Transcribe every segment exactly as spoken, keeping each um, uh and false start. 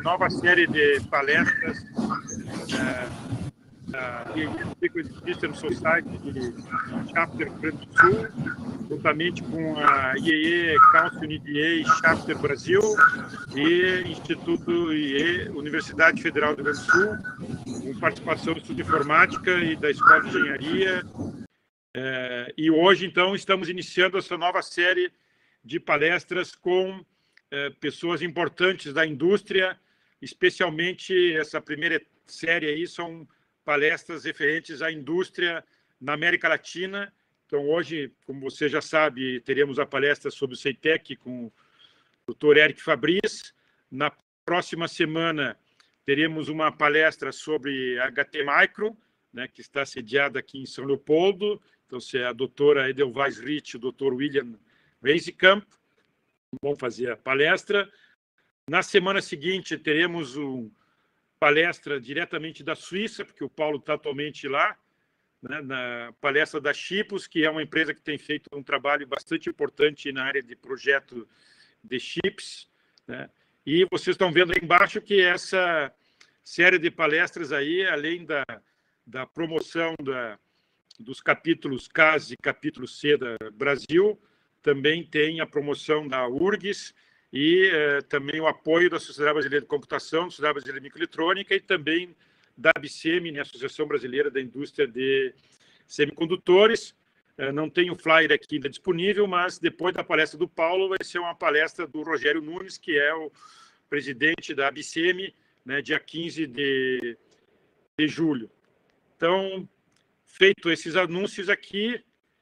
nova série de palestras da I A E Frequency System Society de Chapter Rio Grande do Sul, juntamente com a I A E Council I D A Chapter Brasil e Instituto I E Universidade Federal do Rio Grande do Sul, com participação do Instituto de Informática e da Escola de Engenharia. É, e hoje, então, estamos iniciando essa nova série de palestras com é, pessoas importantes da indústria, especialmente essa primeira série aí são palestras referentes à indústria na América Latina. Então, hoje, como você já sabe, teremos a palestra sobre o CEITEC com o doutor Eric Fabris. Na próxima semana, teremos uma palestra sobre H T Micro, né, que está sediada aqui em São Leopoldo. Então, se é a doutora Edelweiss Rich e o doutor William Weisekamp vão fazer a palestra. Na semana seguinte, teremos uma palestra diretamente da Suíça, porque o Paulo está atualmente lá, né, na palestra da Chipos, que é uma empresa que tem feito um trabalho bastante importante na área de projeto de chips, né? E vocês estão vendo aí embaixo que essa série de palestras aí, além da, da promoção da, dos capítulos C A S e capítulo C da Brasil, também tem a promoção da U R G S e eh, também o apoio da Sociedade Brasileira de Computação, da Sociedade Brasileira de Microeletrônica e também da A B C E M, né, Associação Brasileira da Indústria de Semicondutores. Eh, não tem o flyer aqui ainda disponível, mas depois da palestra do Paulo vai ser uma palestra do Rogério Nunes, que é o presidente da A B C E M, né, dia quinze de julho. Então, feito esses anúncios aqui,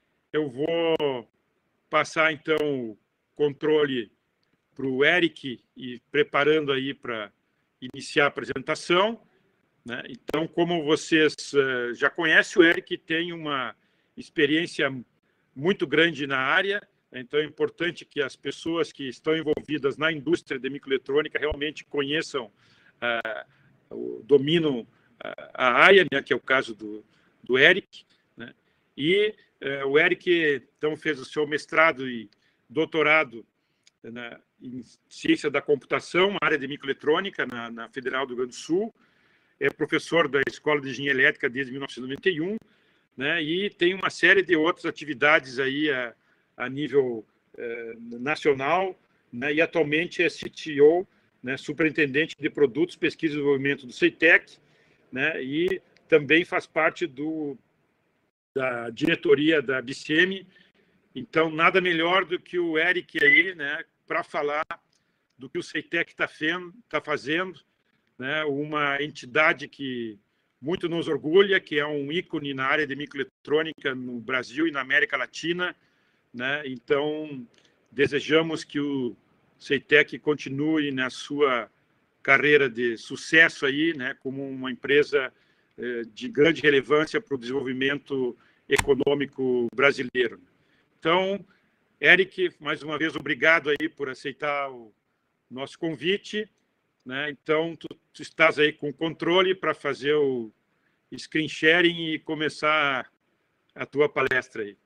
eu vou passar, então, o controle para o Eric e preparando aí para iniciar a apresentação, né? Então, como vocês uh, já conhecem, o Eric tem uma experiência muito grande na área, então é importante que as pessoas que estão envolvidas na indústria de microeletrônica realmente conheçam, uh, o dominam a área, né, que é o caso do, do Eric, né? E uh, o Eric, então, fez o seu mestrado e doutorado na, em Ciência da Computação, área de microeletrônica, na, na Federal do Rio Grande do Sul, é professor da Escola de Engenharia Elétrica desde mil novecentos e noventa e um, né, e tem uma série de outras atividades aí a, a nível eh, nacional, né, e atualmente é C T O, né, superintendente de produtos, pesquisa e desenvolvimento do CEITEC, né, e também faz parte do, da diretoria da A B C E M. Então, nada melhor do que o Eric aí, né, para falar do que o CEITEC está tá fazendo, né, uma entidade que muito nos orgulha, que é um ícone na área de microeletrônica no Brasil e na América Latina, né? Então, desejamos que o CEITEC continue na sua carreira de sucesso aí, né, como uma empresa eh, de grande relevância para o desenvolvimento econômico brasileiro. Então, Eric, mais uma vez, obrigado aí por aceitar o nosso convite, né? Então, tu, tu estás aí com o controle para fazer o screen sharing e começar a tua palestra aí.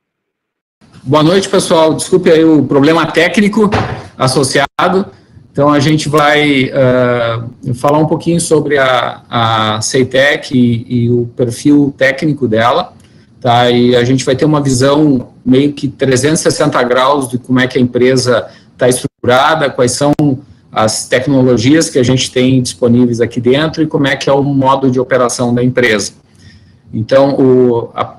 Boa noite, pessoal. Desculpe aí o problema técnico associado. Então, a gente vai uh, falar um pouquinho sobre a, a CEITEC e, e o perfil técnico dela, tá? E a gente vai ter uma visão meio que trezentos e sessenta graus de como é que a empresa está estruturada, quais são as tecnologias que a gente tem disponíveis aqui dentro e como é que é o modo de operação da empresa. Então, o, a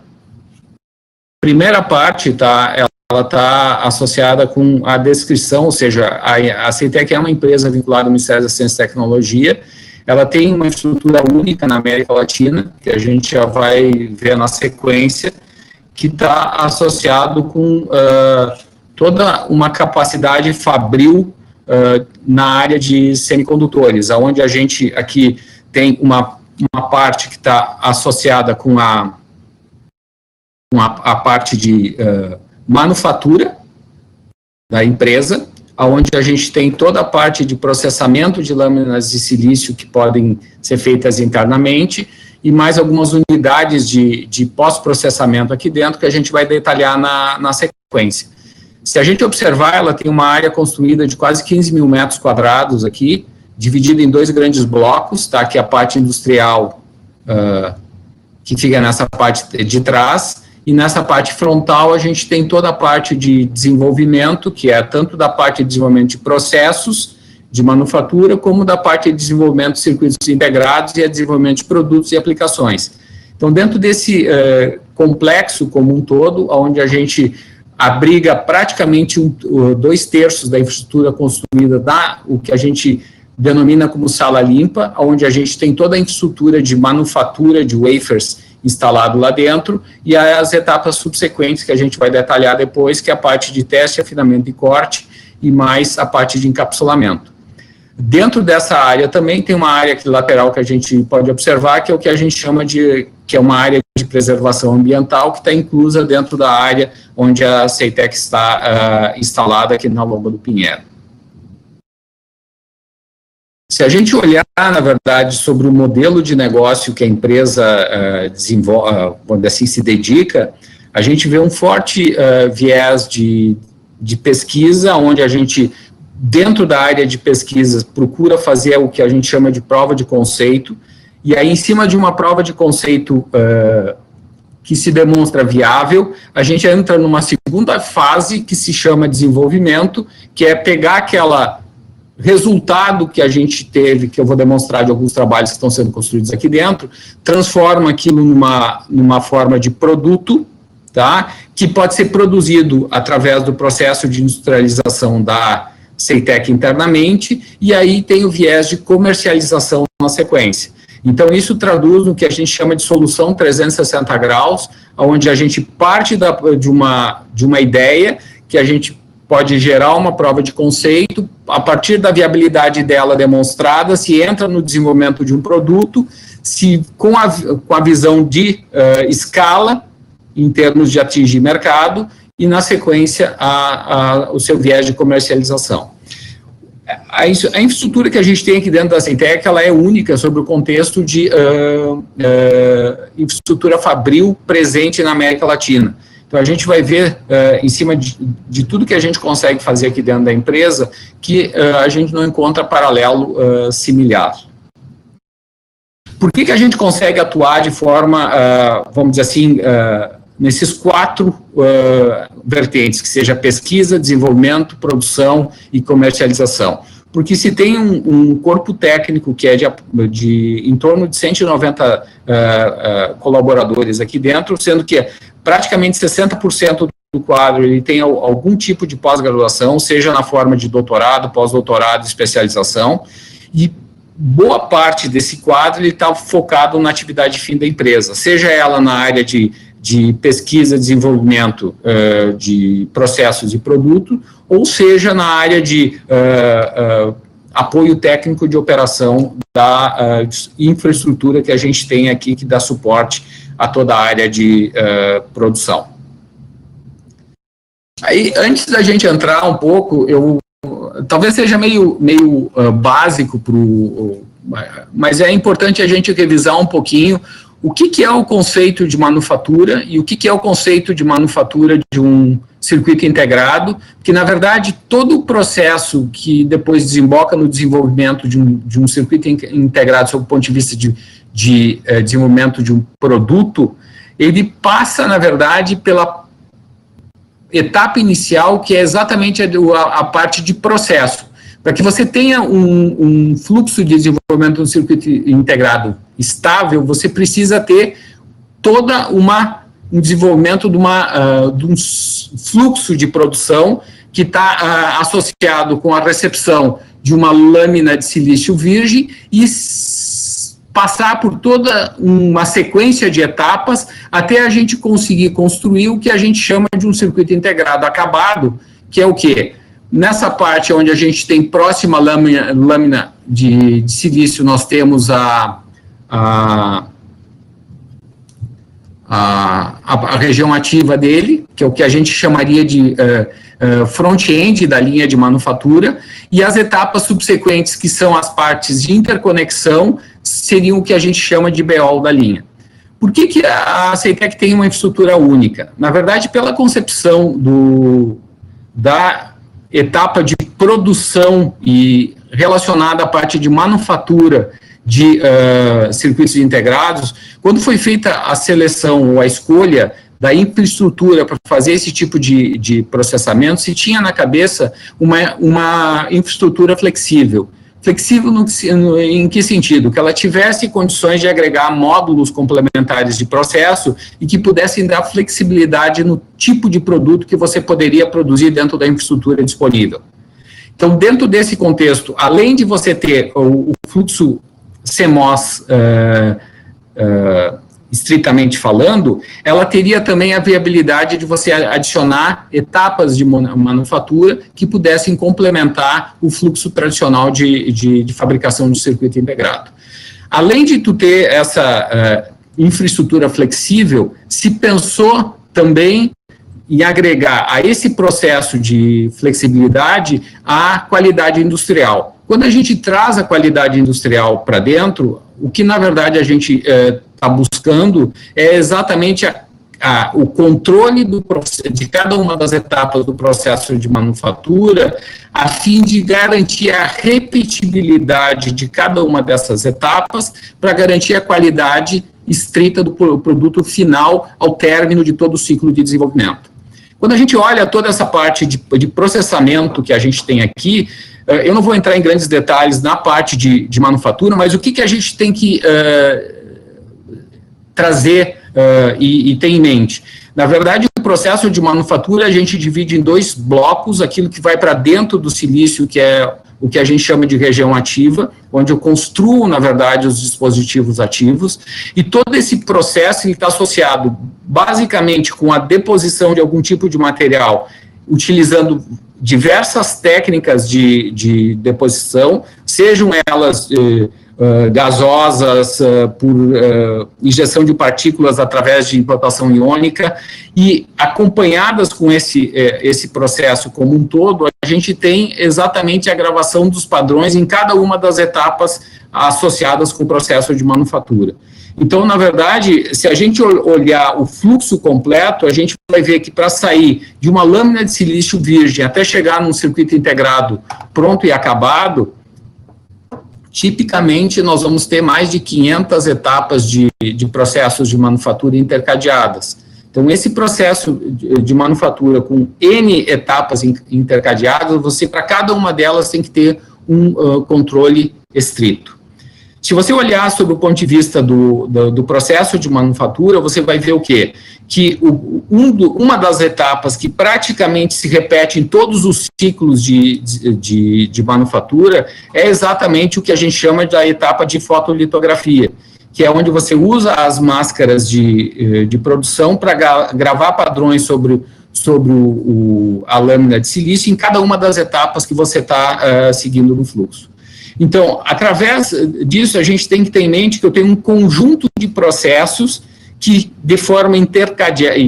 primeira parte, tá, ela está associada com a descrição, ou seja, a, a CEITEC é uma empresa vinculada ao Ministério da Ciência e Tecnologia, ela tem uma estrutura única na América Latina, que a gente já vai ver na sequência, que está associado com uh, toda uma capacidade fabril Uh, na área de semicondutores, onde a gente aqui tem uma, uma parte que está associada com a, com a, a parte de uh, manufatura da empresa, onde a gente tem toda a parte de processamento de lâminas de silício que podem ser feitas internamente, e mais algumas unidades de, de pós-processamento aqui dentro que a gente vai detalhar na, na sequência. Se a gente observar, ela tem uma área construída de quase quinze mil metros quadrados aqui, dividida em dois grandes blocos, tá? Que é a parte industrial, uh, que fica nessa parte de trás, e nessa parte frontal a gente tem toda a parte de desenvolvimento, que é tanto da parte de desenvolvimento de processos, de manufatura, como da parte de desenvolvimento de circuitos integrados e a desenvolvimento de produtos e aplicações. Então, dentro desse uh, complexo como um todo, onde a gente abriga praticamente um, dois terços da infraestrutura construída, da, o que a gente denomina como sala limpa, onde a gente tem toda a infraestrutura de manufatura de wafers instalado lá dentro, e as etapas subsequentes que a gente vai detalhar depois, que é a parte de teste, afinamento e corte, e mais a parte de encapsulamento. Dentro dessa área também tem uma área aqui lateral que a gente pode observar, que é o que a gente chama de, que é uma área de preservação ambiental, que está inclusa dentro da área onde a Ceitec está uh, instalada aqui na Lomba do Pinheiro. Se a gente olhar, na verdade, sobre o modelo de negócio que a empresa uh, desenvolve, uh, quando assim se dedica, a gente vê um forte uh, viés de, de pesquisa, onde a gente, dentro da área de pesquisa, procura fazer o que a gente chama de prova de conceito, e aí, em cima de uma prova de conceito uh, que se demonstra viável, a gente entra numa segunda fase que se chama desenvolvimento, que é pegar aquela resultado que a gente teve, que eu vou demonstrar de alguns trabalhos que estão sendo construídos aqui dentro, transforma aquilo numa, numa forma de produto, tá? Que pode ser produzido através do processo de industrialização da Ceitec internamente, e aí tem o viés de comercialização na sequência. Então, isso traduz no que a gente chama de solução trezentos e sessenta graus, onde a gente parte da, de, uma, de uma ideia que a gente pode gerar uma prova de conceito, a partir da viabilidade dela demonstrada, se entra no desenvolvimento de um produto, se com a, com a visão de uh, escala, em termos de atingir mercado, e na sequência a, a, o seu viés de comercialização. A, a infraestrutura que a gente tem aqui dentro da Ceitec, ela é única sobre o contexto de uh, uh, infraestrutura fabril presente na América Latina. Então, a gente vai ver, uh, em cima de, de tudo que a gente consegue fazer aqui dentro da empresa, que uh, a gente não encontra paralelo uh, similar. Por que que a gente consegue atuar de forma, uh, vamos dizer assim, uh, nesses quatro uh, vertentes, que seja pesquisa, desenvolvimento, produção e comercialização? Porque se tem um, um corpo técnico que é de, de em torno de cento e noventa uh, uh, colaboradores aqui dentro, sendo que praticamente sessenta por cento do quadro ele tem algum tipo de pós-graduação, seja na forma de doutorado, pós-doutorado, especialização, e boa parte desse quadro está focado na atividade fim da empresa, seja ela na área de, de pesquisa, desenvolvimento uh, de processos e produto, ou seja na área de uh, uh, apoio técnico de operação da uh, infraestrutura que a gente tem aqui, que dá suporte a toda a área de uh, produção. Aí, antes da gente entrar um pouco, eu talvez seja meio, meio uh, básico, pro, mas é importante a gente revisar um pouquinho o que, que é o conceito de manufatura e o que, que é o conceito de manufatura de um circuito integrado, que, na verdade, todo o processo que depois desemboca no desenvolvimento de um, de um circuito integrado, sob o ponto de vista de, de eh, desenvolvimento de um produto, ele passa, na verdade, pela etapa inicial, que é exatamente a, a, a parte de processo. Para que você tenha um, um fluxo de desenvolvimento do circuito integrado estável, você precisa ter toda uma um desenvolvimento de, uma, uh, de um fluxo de produção que está uh, associado com a recepção de uma lâmina de silício virgem e passar por toda uma sequência de etapas até a gente conseguir construir o que a gente chama de um circuito integrado acabado, que é o quê? Nessa parte onde a gente tem próxima lâmina, lâmina de, de silício, nós temos a, a, a, a região ativa dele, que é o que a gente chamaria de uh, uh, front-end da linha de manufatura, e as etapas subsequentes, que são as partes de interconexão, seriam o que a gente chama de B O da linha. Por que que a Ceitec tem uma infraestrutura única? Na verdade, pela concepção do, da etapa de produção e relacionada à parte de manufatura de uh, circuitos integrados, quando foi feita a seleção ou a escolha da infraestrutura para fazer esse tipo de, de processamento, se tinha na cabeça uma, uma infraestrutura flexível. Flexível no, no, em que sentido? Que ela tivesse condições de agregar módulos complementares de processo e que pudessem dar flexibilidade no tipo de produto que você poderia produzir dentro da infraestrutura disponível. Então, dentro desse contexto, além de você ter o, o fluxo C M O S, uh, uh, estritamente falando, ela teria também a viabilidade de você adicionar etapas de manufatura que pudessem complementar o fluxo tradicional de, de, de fabricação de circuito integrado. Além de tu ter essa uh, infraestrutura flexível, se pensou também em agregar a esse processo de flexibilidade a qualidade industrial. Quando a gente traz a qualidade industrial para dentro, o que na verdade a gente está uh, buscando é exatamente a, a, o controle do, de cada uma das etapas do processo de manufatura, a fim de garantir a repetibilidade de cada uma dessas etapas, para garantir a qualidade estrita do produto final ao término de todo o ciclo de desenvolvimento. Quando a gente olha toda essa parte de, de processamento que a gente tem aqui, eu não vou entrar em grandes detalhes na parte de, de manufatura, mas o que, que a gente tem que uh, trazer uh, e, e ter em mente? Na verdade, o processo de manufatura a gente divide em dois blocos, aquilo que vai para dentro do silício, que é o que a gente chama de região ativa, onde eu construo, na verdade, os dispositivos ativos, e todo esse processo está associado basicamente com a deposição de algum tipo de material, utilizando diversas técnicas de, de deposição, sejam elas eh, uh, gasosas, uh, por uh, injeção de partículas através de implantação iônica, e acompanhadas com esse, eh, esse processo como um todo, a gente tem exatamente a gravação dos padrões em cada uma das etapas associadas com o processo de manufatura. Então, na verdade, se a gente olhar o fluxo completo, a gente vai ver que para sair de uma lâmina de silício virgem até chegar num circuito integrado pronto e acabado, tipicamente nós vamos ter mais de quinhentas etapas de, de processos de manufatura intercadeadas. Então, esse processo de, de manufatura com N etapas intercadeadas, você, para cada uma delas, tem que ter um uh, controle estrito. Se você olhar sobre o ponto de vista do, do, do processo de manufatura, você vai ver o quê? Que o, um do, uma das etapas que praticamente se repete em todos os ciclos de, de, de manufatura é exatamente o que a gente chama da etapa de fotolitografia, que é onde você usa as máscaras de, de produção para gravar padrões sobre, sobre o, o, a lâmina de silício em cada uma das etapas que você está uh, seguindo no fluxo. Então, através disso, a gente tem que ter em mente que eu tenho um conjunto de processos que, de forma intercadea,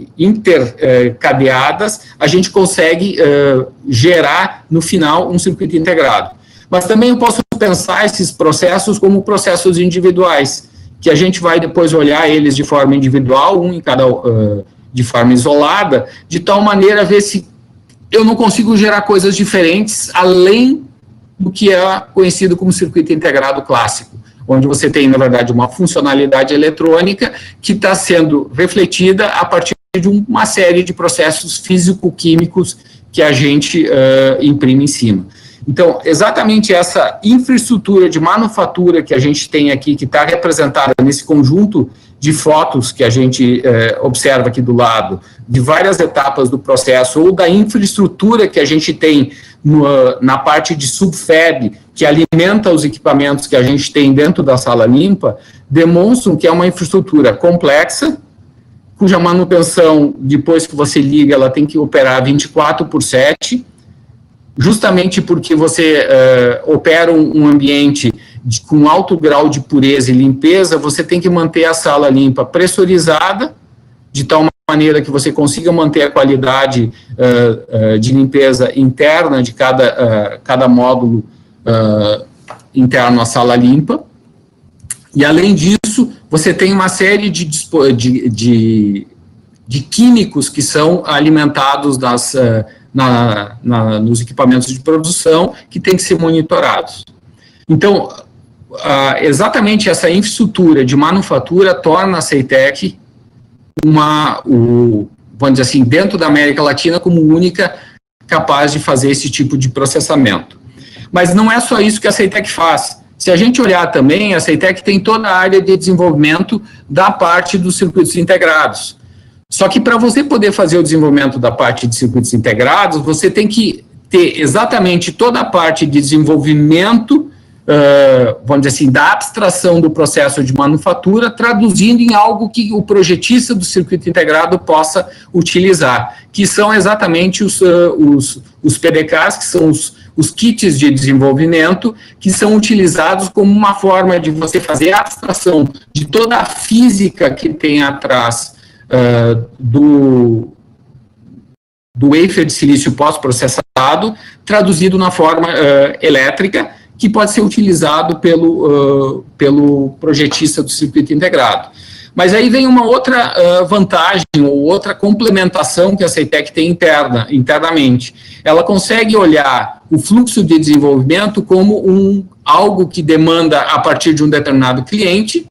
intercadeadas, a gente consegue uh, gerar, no final, um circuito integrado. Mas também eu posso pensar esses processos como processos individuais, que a gente vai depois olhar eles de forma individual, um em cada, uh, de forma isolada, de tal maneira a ver se eu não consigo gerar coisas diferentes, além do que é conhecido como circuito integrado clássico, onde você tem, na verdade, uma funcionalidade eletrônica que está sendo refletida a partir de uma série de processos físico-químicos que a gente uh, imprime em cima. Então, exatamente essa infraestrutura de manufatura que a gente tem aqui, que está representada nesse conjunto de fotos que a gente eh, observa aqui do lado, de várias etapas do processo, ou da infraestrutura que a gente tem no, na parte de subfab, que alimenta os equipamentos que a gente tem dentro da sala limpa, demonstram que é uma infraestrutura complexa, cuja manutenção, depois que você liga, ela tem que operar vinte e quatro por sete, justamente porque você uh, opera um, um ambiente de, com alto grau de pureza e limpeza, você tem que manter a sala limpa pressurizada, de tal maneira que você consiga manter a qualidade uh, uh, de limpeza interna de cada, uh, cada módulo uh, interno à sala limpa. E, além disso, você tem uma série de, de, de, de químicos que são alimentados nas... Uh, na, na, nos equipamentos de produção que têm que ser monitorados. Então, uh, exatamente essa infraestrutura de manufatura torna a CEITEC uma, o, vamos dizer assim, dentro da América Latina como única capaz de fazer esse tipo de processamento. Mas não é só isso que a CEITEC faz. Se a gente olhar também, a CEITEC tem toda a área de desenvolvimento da parte dos circuitos integrados. Só que para você poder fazer o desenvolvimento da parte de circuitos integrados, você tem que ter exatamente toda a parte de desenvolvimento, uh, vamos dizer assim, da abstração do processo de manufatura, traduzindo em algo que o projetista do circuito integrado possa utilizar, que são exatamente os, uh, os, os P D Ks, que são os, os kits de desenvolvimento, que são utilizados como uma forma de você fazer a abstração de toda a física que tem atrás Uh, do, do wafer de silício pós-processado, traduzido na forma uh, elétrica, que pode ser utilizado pelo, uh, pelo projetista do circuito integrado. Mas aí vem uma outra uh, vantagem, ou outra complementação que a CEITEC tem interna, internamente. Ela consegue olhar o fluxo de desenvolvimento como um, algo que demanda a partir de um determinado cliente.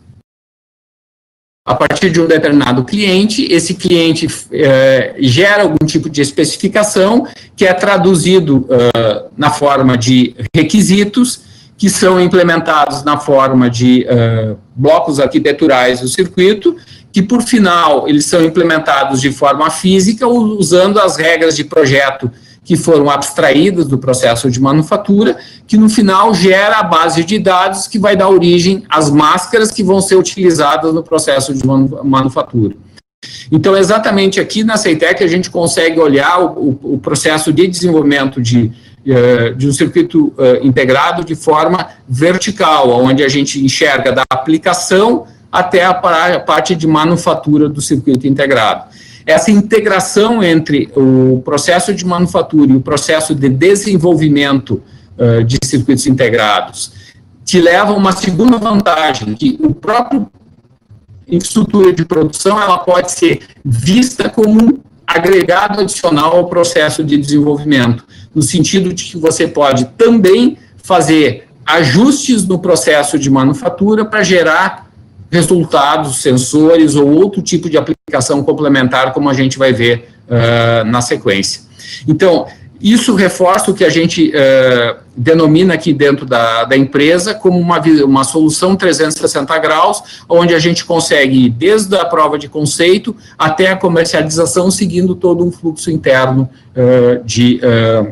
A partir de um determinado cliente, esse cliente eh, gera algum tipo de especificação que é traduzido uh, na forma de requisitos, que são implementados na forma de uh, blocos arquiteturais do circuito, que por final eles são implementados de forma física, usando as regras de projeto que foram abstraídas do processo de manufatura, que no final gera a base de dados que vai dar origem às máscaras que vão ser utilizadas no processo de manufatura. Então, exatamente aqui na CEITEC a gente consegue olhar o, o processo de desenvolvimento de, de um circuito integrado de forma vertical, onde a gente enxerga da aplicação até a parte de manufatura do circuito integrado. Essa integração entre o processo de manufatura e o processo de desenvolvimento uh, de circuitos integrados te leva a uma segunda vantagem, que o próprio infraestrutura de produção ela pode ser vista como um agregado adicional ao processo de desenvolvimento, no sentido de que você pode também fazer ajustes no processo de manufatura para gerar resultados, sensores ou outro tipo de aplicação complementar, como a gente vai ver uh, na sequência. Então, isso reforça o que a gente uh, denomina aqui dentro da, da empresa como uma, uma solução trezentos e sessenta graus, onde a gente consegue ir desde a prova de conceito até a comercialização, seguindo todo um fluxo interno uh, de uh,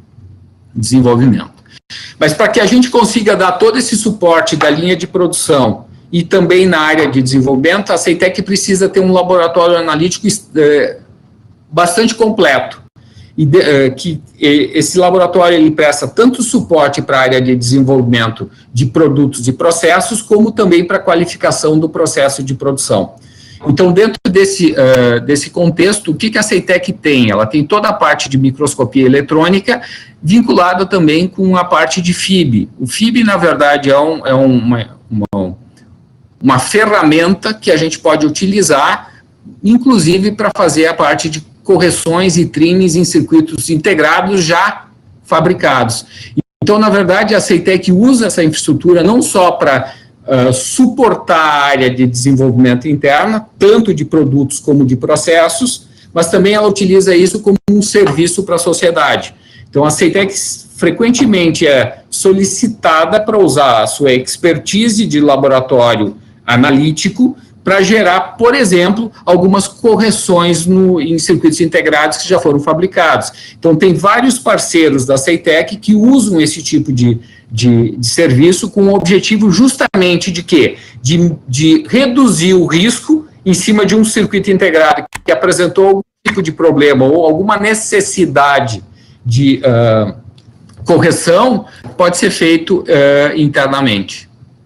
desenvolvimento. Mas para que a gente consiga dar todo esse suporte da linha de produção e também na área de desenvolvimento, a CEITEC precisa ter um laboratório analítico eh, bastante completo. E de, eh, que eh, esse laboratório ele presta tanto suporte para a área de desenvolvimento de produtos e processos, como também para a qualificação do processo de produção. Então, dentro desse, uh, desse contexto, o que, que a CEITEC tem? Ela tem toda a parte de microscopia eletrônica, vinculada também com a parte de F I B. O F I B, na verdade, é, um, é uma, uma uma ferramenta que a gente pode utilizar, inclusive para fazer a parte de correções e trims em circuitos integrados já fabricados. Então, na verdade, a CEITEC usa essa infraestrutura não só para uh, suportar a área de desenvolvimento interna, tanto de produtos como de processos, mas também ela utiliza isso como um serviço para a sociedade. Então, a CEITEC frequentemente é solicitada para usar a sua expertise de laboratório analítico para gerar, por exemplo, algumas correções no, em circuitos integrados que já foram fabricados. Então, tem vários parceiros da CEITEC que usam esse tipo de, de, de serviço com o objetivo justamente de quê? De, de reduzir o risco em cima de um circuito integrado que apresentou algum tipo de problema ou alguma necessidade de uh, correção, pode ser feito uh, internamente.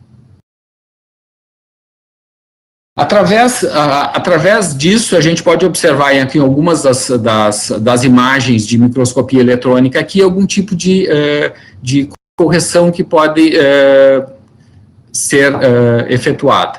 Através, uh, através disso, a gente pode observar aqui algumas das, das, das imagens de microscopia eletrônica aqui, algum tipo de, uh, de correção que pode uh, ser uh, efetuada.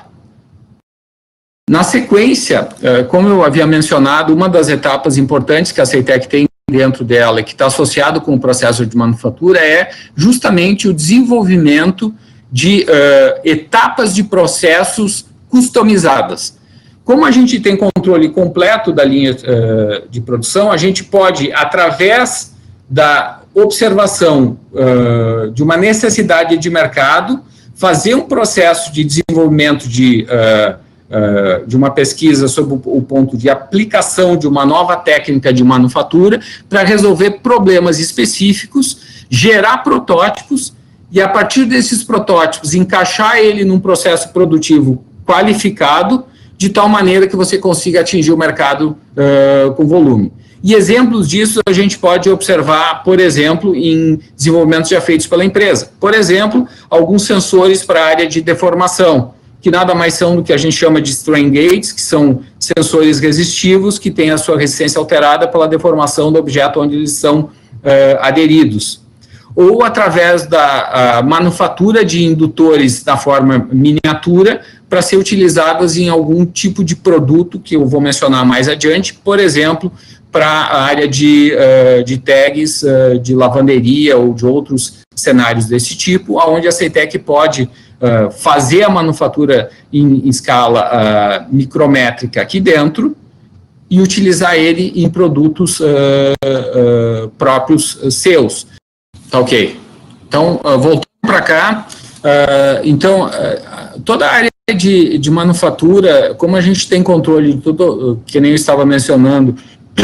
Na sequência, uh, como eu havia mencionado, uma das etapas importantes que a CEITEC tem dentro dela, que está associado com o processo de manufatura, é justamente o desenvolvimento de uh, etapas de processos customizadas. Como a gente tem controle completo da linha uh, de produção, a gente pode, através da observação uh, de uma necessidade de mercado, fazer um processo de desenvolvimento de, uh, uh, de uma pesquisa sobre o, o ponto de aplicação de uma nova técnica de manufatura para resolver problemas específicos, gerar protótipos e, a partir desses protótipos, encaixar ele num processo produtivo qualificado, de tal maneira que você consiga atingir o mercado uh, com volume. E exemplos disso a gente pode observar, por exemplo, em desenvolvimentos já feitos pela empresa. Por exemplo, alguns sensores para a área de deformação, que nada mais são do que a gente chama de strain gates, que são sensores resistivos que têm a sua resistência alterada pela deformação do objeto onde eles são uh, aderidos. Ou através da manufatura de indutores na forma miniatura, para ser utilizadas em algum tipo de produto que eu vou mencionar mais adiante, por exemplo, para a área de, uh, de tags, uh, de lavanderia ou de outros cenários desse tipo, onde a CEITEC pode uh, fazer a manufatura em, em escala uh, micrométrica aqui dentro e utilizar ele em produtos uh, uh, próprios uh, seus. Tá ok. Então, uh, voltando para cá, uh, então, uh, toda a área de, de manufatura, como a gente tem controle de tudo, que nem eu estava mencionando,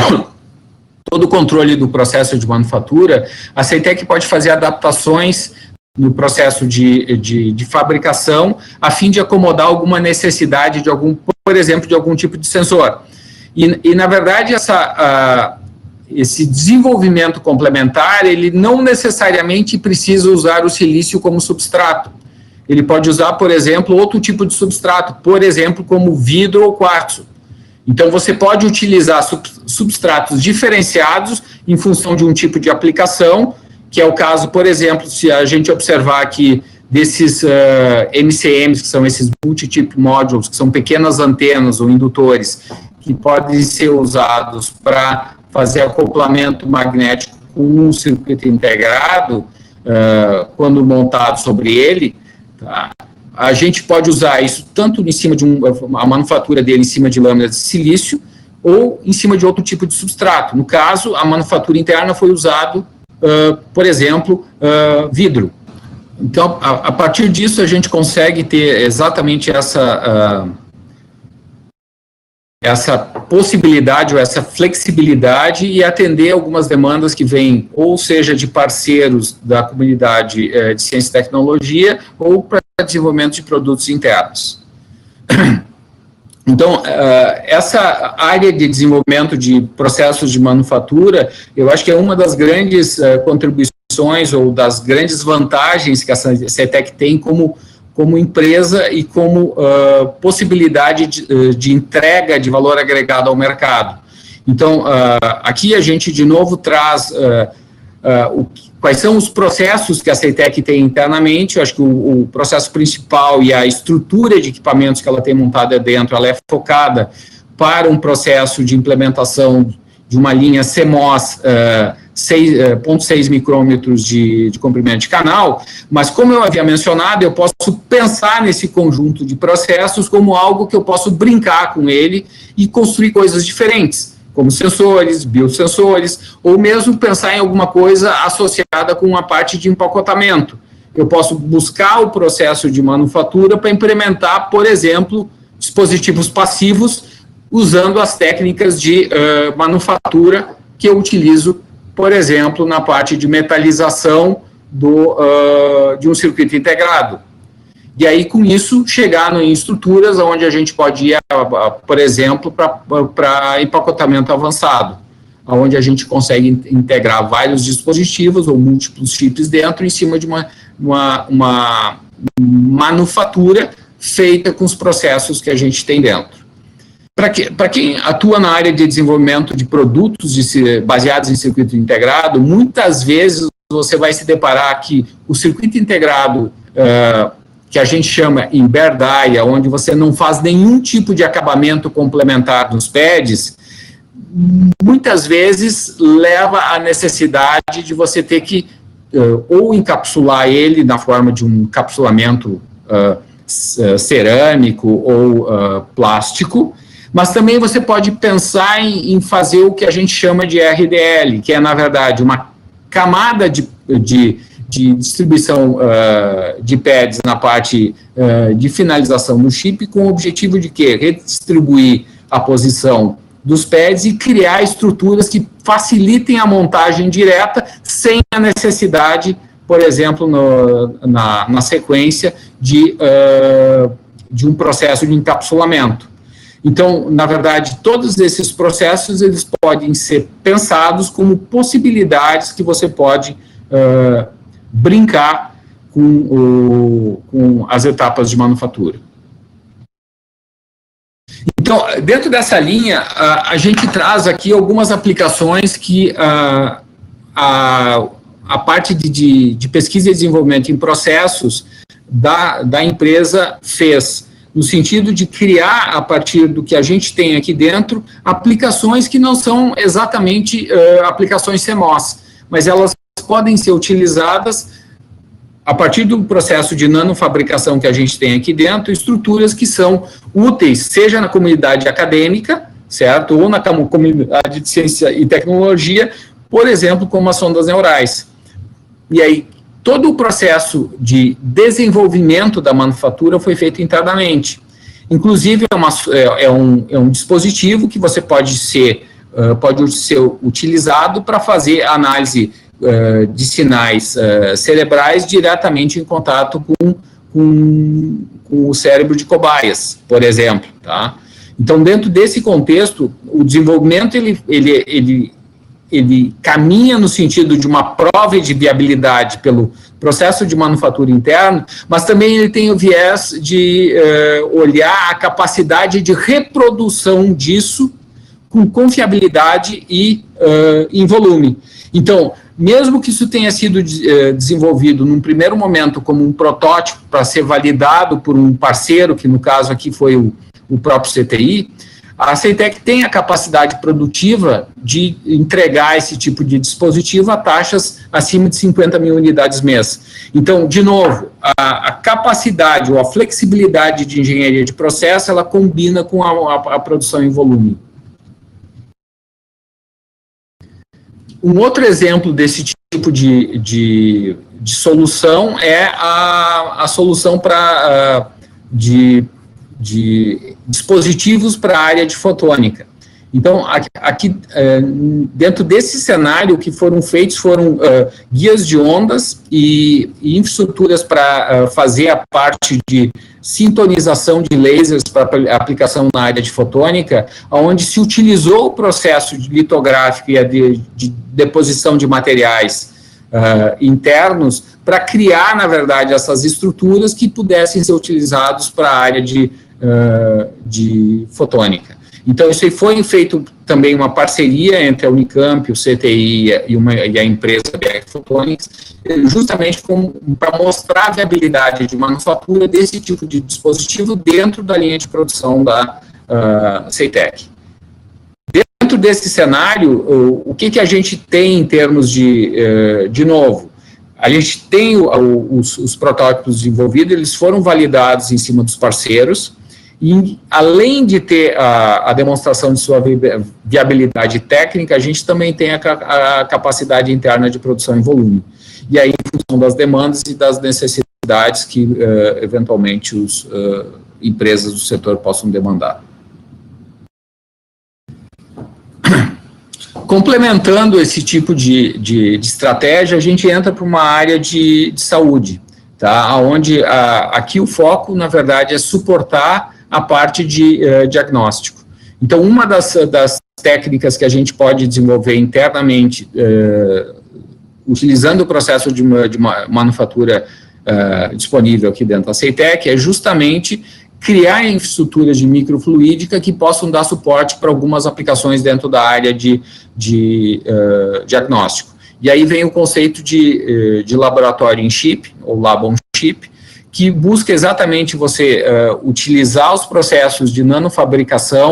todo o controle do processo de manufatura, a CEITEC pode fazer adaptações no processo de, de, de fabricação, a fim de acomodar alguma necessidade de algum, por exemplo, de algum tipo de sensor. E, e na verdade, essa, uh, esse desenvolvimento complementar, ele não necessariamente precisa usar o silício como substrato. Ele pode usar, por exemplo, outro tipo de substrato, por exemplo, como vidro ou quartzo. Então, você pode utilizar substratos diferenciados em função de um tipo de aplicação, que é o caso, por exemplo, se a gente observar aqui desses uh, M C Ms, que são esses multi-chip modules, que são pequenas antenas ou indutores, que podem ser usados para fazer acoplamento magnético com um circuito integrado, uh, quando montado sobre ele, tá? A gente pode usar isso tanto em cima de um, a manufatura dele em cima de lâminas de silício ou em cima de outro tipo de substrato. No caso, a manufatura interna foi usado, uh, por exemplo, uh, vidro. Então, a, a partir disso, a gente consegue ter exatamente essa, uh, essa possibilidade ou essa flexibilidade e atender algumas demandas que vêm, ou seja, de parceiros da comunidade uh, de ciência e tecnologia, ou para desenvolvimento de produtos internos. Então, essa área de desenvolvimento de processos de manufatura, eu acho que é uma das grandes contribuições ou das grandes vantagens que a CEITEC tem como, como empresa e como uh, possibilidade de, de entrega de valor agregado ao mercado. Então, uh, aqui a gente, de novo, traz uh, uh, o quais são os processos que a CEITEC tem internamente. Eu acho que o, o processo principal e a estrutura de equipamentos que ela tem montada dentro, ela é focada para um processo de implementação de uma linha C M O S uh, seis vírgula seis micrômetros de, de comprimento de canal, mas como eu havia mencionado, eu posso pensar nesse conjunto de processos como algo que eu posso brincar com ele e construir coisas diferentes, como sensores, biosensores, ou mesmo pensar em alguma coisa associada com uma parte de empacotamento. Eu posso buscar o processo de manufatura para implementar, por exemplo, dispositivos passivos, usando as técnicas de uh, manufatura que eu utilizo, por exemplo, na parte de metalização do, uh, de um circuito integrado. E aí, com isso, chegar em estruturas onde a gente pode ir, por exemplo, para empacotamento avançado, onde a gente consegue integrar vários dispositivos ou múltiplos chips dentro, em cima de uma, uma, uma manufatura feita com os processos que a gente tem dentro. Para que, para quem atua na área de desenvolvimento de produtos de, baseados em circuito integrado, muitas vezes você vai se deparar que o circuito integrado uh, que a gente chama em bare die, onde você não faz nenhum tipo de acabamento complementar nos pads, muitas vezes leva à necessidade de você ter que uh, ou encapsular ele na forma de um encapsulamento uh, cerâmico ou uh, plástico, mas também você pode pensar em, em fazer o que a gente chama de R D L, que é, na verdade, uma camada de, de, de distribuição uh, de pads na parte uh, de finalização do chip, com o objetivo de quê? Redistribuir a posição dos pads e criar estruturas que facilitem a montagem direta sem a necessidade, por exemplo, no, na, na sequência de, uh, de um processo de encapsulamento. Então, na verdade, todos esses processos, eles podem ser pensados como possibilidades que você pode uh, brincar com, o, com as etapas de manufatura. Então, dentro dessa linha, a, a gente traz aqui algumas aplicações que a, a, a parte de, de, de pesquisa e desenvolvimento em processos da, da empresa fez, no sentido de criar, a partir do que a gente tem aqui dentro, aplicações que não são exatamente uh, aplicações C M O S, mas elas podem ser utilizadas a partir do processo de nanofabricação que a gente tem aqui dentro, estruturas que são úteis, seja na comunidade acadêmica, certo, ou na comunidade de ciência e tecnologia, por exemplo, como as sondas neurais. E aí, todo o processo de desenvolvimento da manufatura foi feito internamente. Inclusive, é, uma, é, é, um, é um dispositivo que você pode ser, uh, pode ser utilizado para fazer análise uh, de sinais uh, cerebrais diretamente em contato com, com, com o cérebro de cobaias, por exemplo. Tá? Então, dentro desse contexto, o desenvolvimento ele, ele, ele ele caminha no sentido de uma prova de viabilidade pelo processo de manufatura interno, mas também ele tem o viés de eh, olhar a capacidade de reprodução disso com confiabilidade e uh, em volume. Então, mesmo que isso tenha sido uh, desenvolvido num primeiro momento como um protótipo para ser validado por um parceiro, que no caso aqui foi o, o próprio C T I, a CEITEC tem a capacidade produtiva de entregar esse tipo de dispositivo a taxas acima de cinquenta mil unidades mês. Então, de novo, a, a capacidade ou a flexibilidade de engenharia de processo, ela combina com a, a, a produção em volume. Um outro exemplo desse tipo de, de, de solução é a, a solução para uh, de de dispositivos para a área de fotônica. Então, aqui, aqui dentro desse cenário, o que foram feitos foram uh, guias de ondas e, e infraestruturas para uh, fazer a parte de sintonização de lasers para aplicação na área de fotônica, onde se utilizou o processo de litográfico e a de, de deposição de materiais uh, internos para criar, na verdade, essas estruturas que pudessem ser utilizados para a área de Uh, de fotônica. Então, isso aí foi feito também uma parceria entre a Unicamp, o C T I e, uma, e a empresa B R Photonics, justamente para mostrar a viabilidade de manufatura desse tipo de dispositivo dentro da linha de produção da uh, CEITEC. Dentro desse cenário, o, o que, que a gente tem em termos de, uh, de novo? A gente tem o, o, os, os protótipos desenvolvidos, eles foram validados em cima dos parceiros, e além de ter a, a demonstração de sua viabilidade técnica, a gente também tem a, a capacidade interna de produção em volume. E aí, em função das demandas e das necessidades que, uh, eventualmente, as uh, empresas do setor possam demandar. Complementando esse tipo de, de, de estratégia, a gente entra para uma área de, de saúde, tá? Onde a, aqui o foco, na verdade, é suportar a parte de uh, diagnóstico. Então, uma das, das técnicas que a gente pode desenvolver internamente, uh, utilizando o processo de, uma, de uma manufatura uh, disponível aqui dentro da CEITEC, é justamente criar infraestruturas de microfluídica que possam dar suporte para algumas aplicações dentro da área de, de uh, diagnóstico. E aí vem o conceito de, de laboratório em chip, ou lab on chip, que busca exatamente você uh, utilizar os processos de nanofabricação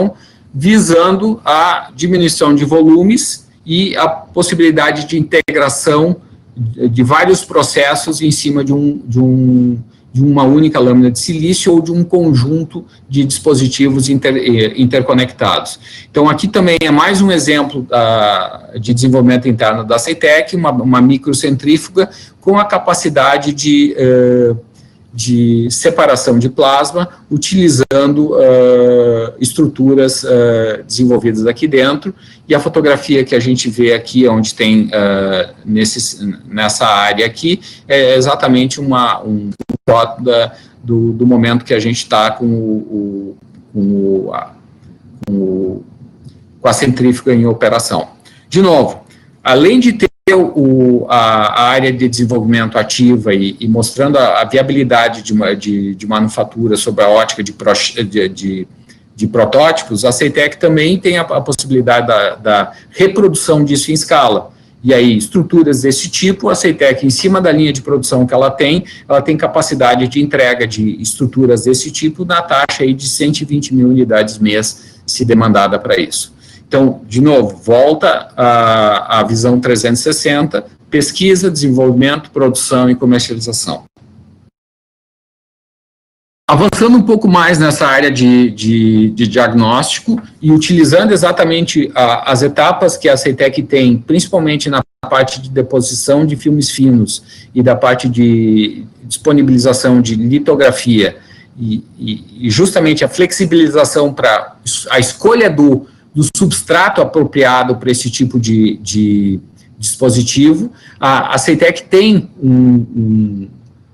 visando a diminuição de volumes e a possibilidade de integração de vários processos em cima de, um, de, um, de uma única lâmina de silício ou de um conjunto de dispositivos inter, interconectados. Então, aqui também é mais um exemplo uh, de desenvolvimento interno da CEITEC, uma, uma microcentrífuga com a capacidade de, uh, de separação de plasma, utilizando uh, estruturas uh, desenvolvidas aqui dentro, e a fotografia que a gente vê aqui, onde tem uh, nesse, nessa área aqui, é exatamente uma, um foto da, do, do momento que a gente está com, o, com, o, a, com, o, com a centrífuga em operação. De novo, além de ter o, a, a área de desenvolvimento ativa e, e mostrando a, a viabilidade de, uma, de, de manufatura sobre a ótica de, pro, de, de, de protótipos, a CEITEC também tem a, a possibilidade da, da reprodução disso em escala. E aí, estruturas desse tipo, a CEITEC, em cima da linha de produção que ela tem, ela tem capacidade de entrega de estruturas desse tipo na taxa aí de cento e vinte mil unidades mês, se demandada para isso. Então, de novo, volta a, a visão trezentos e sessenta, pesquisa, desenvolvimento, produção e comercialização. Avançando um pouco mais nessa área de, de, de diagnóstico e utilizando exatamente a, as etapas que a CEITEC tem, principalmente na parte de deposição de filmes finos e da parte de disponibilização de litografia e, e, e justamente a flexibilização para a escolha do, do substrato apropriado para esse tipo de, de dispositivo, a, a CEITEC tem um, um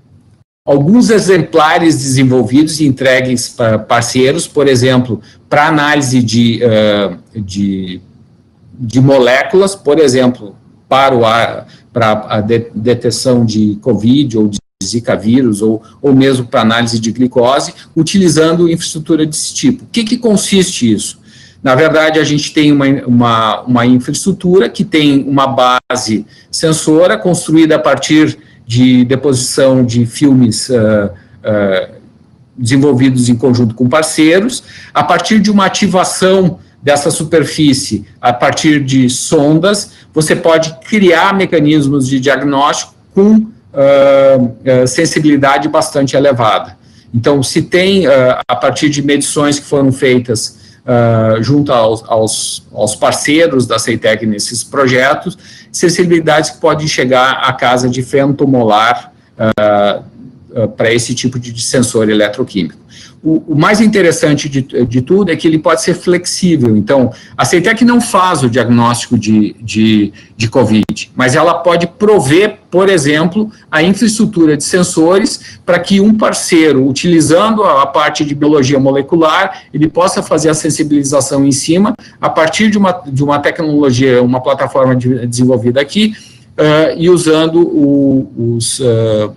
alguns exemplares desenvolvidos e entregues para parceiros, por exemplo, para análise de, uh, de, de moléculas, por exemplo, para, o ar, para a de, detecção de Covid ou de Zika vírus, ou, ou mesmo para análise de glicose, utilizando infraestrutura desse tipo. O que, que consiste isso? Na verdade, a gente tem uma, uma, uma infraestrutura que tem uma base sensora construída a partir de deposição de filmes uh, uh, desenvolvidos em conjunto com parceiros, a partir de uma ativação dessa superfície, a partir de sondas, você pode criar mecanismos de diagnóstico com uh, uh, sensibilidade bastante elevada. Então, se tem, uh, a partir de medições que foram feitas Uh, junto aos, aos, aos parceiros da CEITEC nesses projetos, sensibilidades que podem chegar à casa de femtomolar uh, uh, para esse tipo de sensor eletroquímico. O, o mais interessante de, de tudo é que ele pode ser flexível. Então, a CEITEC não faz o diagnóstico de, de, de Covid, mas ela pode prover, por exemplo, a infraestrutura de sensores para que um parceiro, utilizando a parte de biologia molecular, ele possa fazer a sensibilização em cima, a partir de uma, de uma tecnologia, uma plataforma de, desenvolvida aqui, uh, e usando o, os, uh,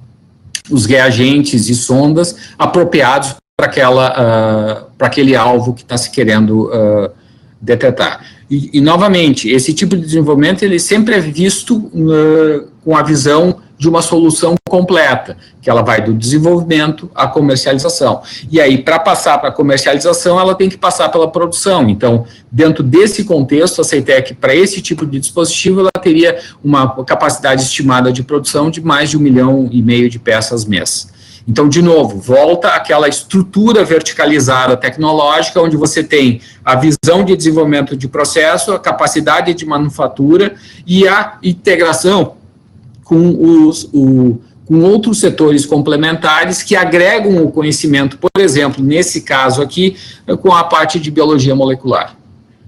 os reagentes e sondas apropriados para aquela, uh, para aquele alvo que está se querendo uh, detectar. E, e, novamente, esse tipo de desenvolvimento, ele sempre é visto uh, com a visão de uma solução completa, que ela vai do desenvolvimento à comercialização. E aí, para passar para a comercialização, ela tem que passar pela produção. Então, dentro desse contexto, a CEITEC, para esse tipo de dispositivo, ela teria uma capacidade estimada de produção de mais de um milhão e meio de peças mês. Então, de novo, volta àquela estrutura verticalizada tecnológica, onde você tem a visão de desenvolvimento de processo, a capacidade de manufatura e a integração com, os, o, com outros setores complementares que agregam o conhecimento, por exemplo, nesse caso aqui, com a parte de biologia molecular.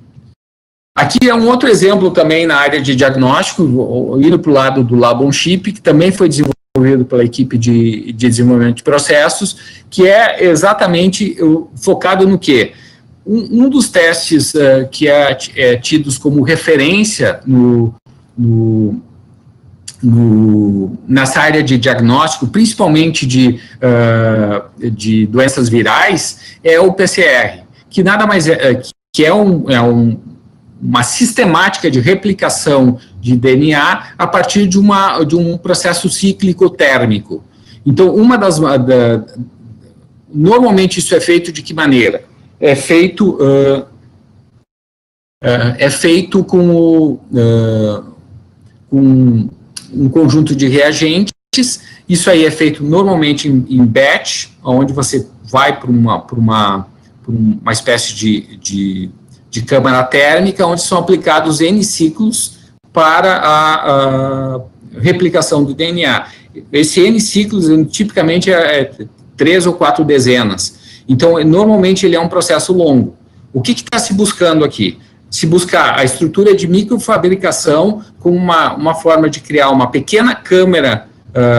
Aqui é um outro exemplo também na área de diagnóstico, indo para o lado do Lab on Chip, que também foi desenvolvido pela equipe de, de desenvolvimento de processos, que é exatamente focado no quê? Um, um dos testes uh, que é, é tidos como referência no, no, no, nessa área de diagnóstico, principalmente de, uh, de doenças virais, é o P C R, que nada mais é, que é um, é um uma sistemática de replicação de D N A a partir de, uma, de um processo cíclico térmico. Então, uma das... Da, normalmente isso é feito de que maneira? É feito uh, uh, é feito com, o, uh, com um conjunto de reagentes. Isso aí é feito normalmente em, em batch, onde você vai para uma, por uma, por uma espécie de, de, de câmara térmica, onde são aplicados N ciclos para a, a replicação do D N A. Esse N ciclos, tipicamente, é, é três ou quatro dezenas. Então, normalmente, ele é um processo longo. O que está se buscando aqui? Se buscar a estrutura de microfabricação com uma, uma forma de criar uma pequena câmara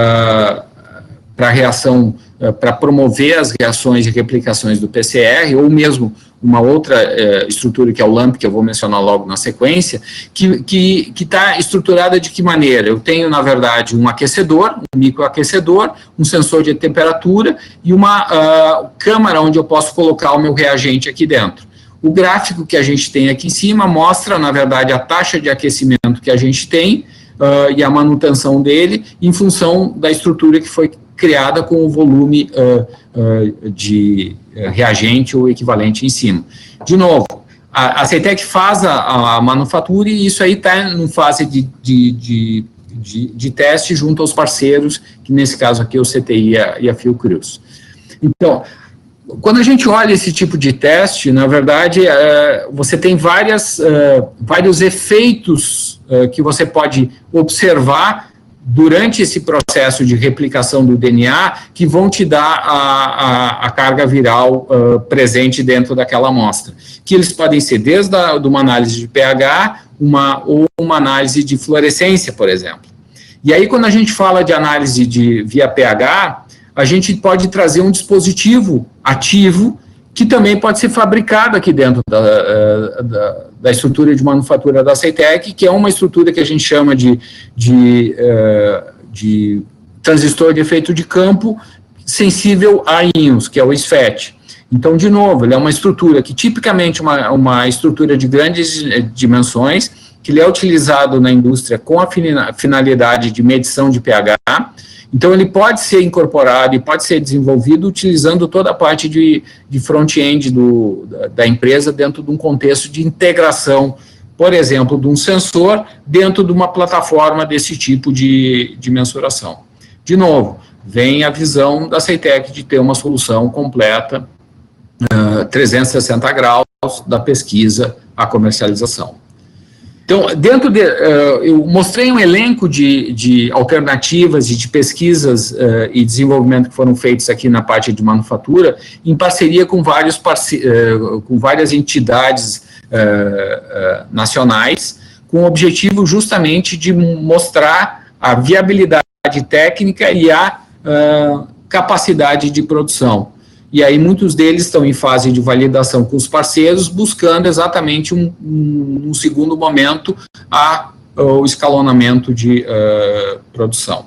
uh, para reação, uh, para promover as reações e replicações do P C R, ou mesmo uma outra uh, estrutura que é o LAMP, que eu vou mencionar logo na sequência, que que que está estruturada de que maneira? Eu tenho, na verdade, um aquecedor, um microaquecedor, um sensor de temperatura e uma uh, câmara onde eu posso colocar o meu reagente aqui dentro. O gráfico que a gente tem aqui em cima mostra, na verdade, a taxa de aquecimento que a gente tem uh, e a manutenção dele em função da estrutura que foi criada com o volume uh, uh, de reagente ou equivalente em cima. De novo, a, a CETEC faz a, a manufatura e isso aí está em fase de, de, de, de, de teste junto aos parceiros, que nesse caso aqui é o C T I e a, e a Fiocruz. Então, quando a gente olha esse tipo de teste, na verdade, é, você tem várias, é, vários efeitos é, que você pode observar durante esse processo de replicação do D N A que vão te dar a, a, a carga viral uh, presente dentro daquela amostra. Que eles podem ser desde a, de uma análise de pH uma, ou uma análise de fluorescência, por exemplo. E aí, quando a gente fala de análise de, via pH, a gente pode trazer um dispositivo ativo que também pode ser fabricado aqui dentro da, da, da estrutura de manufatura da CETEC, que é uma estrutura que a gente chama de, de, de transistor de efeito de campo sensível a íons, que é o SFET. Então, de novo, ele é uma estrutura que tipicamente uma, uma estrutura de grandes dimensões, que ele é utilizado na indústria com a finalidade de medição de pH. Então, ele pode ser incorporado e pode ser desenvolvido utilizando toda a parte de, de front-end da, da empresa dentro de um contexto de integração, por exemplo, de um sensor dentro de uma plataforma desse tipo de, de mensuração. De novo, vem a visão da CETEC de ter uma solução completa, uh, trezentos e sessenta graus, da pesquisa à comercialização. Então, dentro de, uh, eu mostrei um elenco de, de alternativas e de pesquisas uh, e desenvolvimento que foram feitos aqui na parte de manufatura, em parceria com, vários parce uh, com várias entidades uh, uh, nacionais, com o objetivo justamente de mostrar a viabilidade técnica e a uh, capacidade de produção. E aí muitos deles estão em fase de validação com os parceiros, buscando exatamente um, um, um segundo momento a, o escalonamento de uh, produção.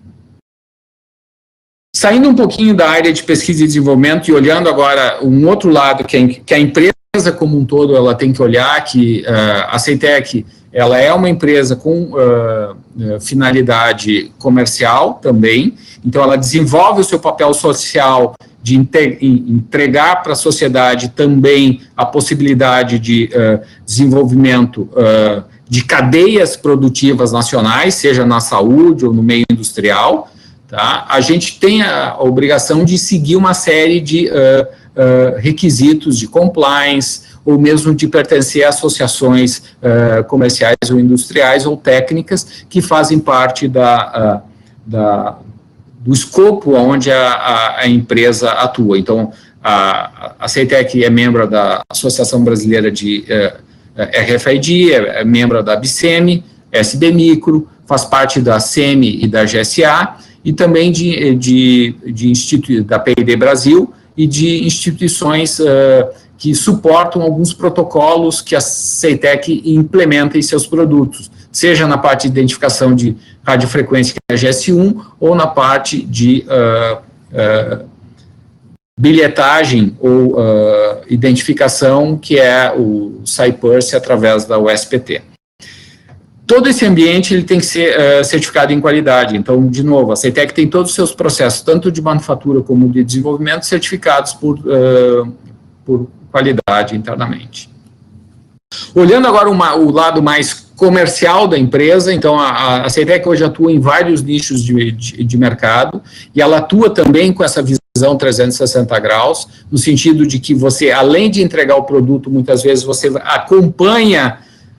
Saindo um pouquinho da área de pesquisa e desenvolvimento e olhando agora um outro lado que a, que a empresa como um todo ela tem que olhar, que uh, a CETEC ela é uma empresa com uh, finalidade comercial também, então ela desenvolve o seu papel social de entregar para a sociedade também a possibilidade de uh, desenvolvimento uh, de cadeias produtivas nacionais, seja na saúde ou no meio industrial, tá? A gente tem a obrigação de seguir uma série de uh, uh, requisitos de compliance, ou mesmo de pertencer a associações uh, comerciais ou industriais ou técnicas que fazem parte da, uh, da do escopo onde a, a, a empresa atua. Então, a, a CETEC é membro da Associação Brasileira de eh, R F I D, é, é membro da ABSEMI, S B Micro, faz parte da SEMI e da G S A, e também de, de, de institu da P I D Brasil e de instituições uh, que suportam alguns protocolos que a CETEC implementa em seus produtos, seja na parte de identificação de radiofrequência, que é a G S um, ou na parte de uh, uh, bilhetagem ou uh, identificação, que é o CyPerse através da U S P T. Todo esse ambiente ele tem que ser uh, certificado em qualidade. Então, de novo, a CETEC tem todos os seus processos, tanto de manufatura como de desenvolvimento, certificados por, uh, por qualidade internamente. Olhando agora uma, o lado mais comercial da empresa, então a, a CETEC hoje atua em vários nichos de, de, de mercado, e ela atua também com essa visão trezentos e sessenta graus, no sentido de que você, além de entregar o produto, muitas vezes você acompanha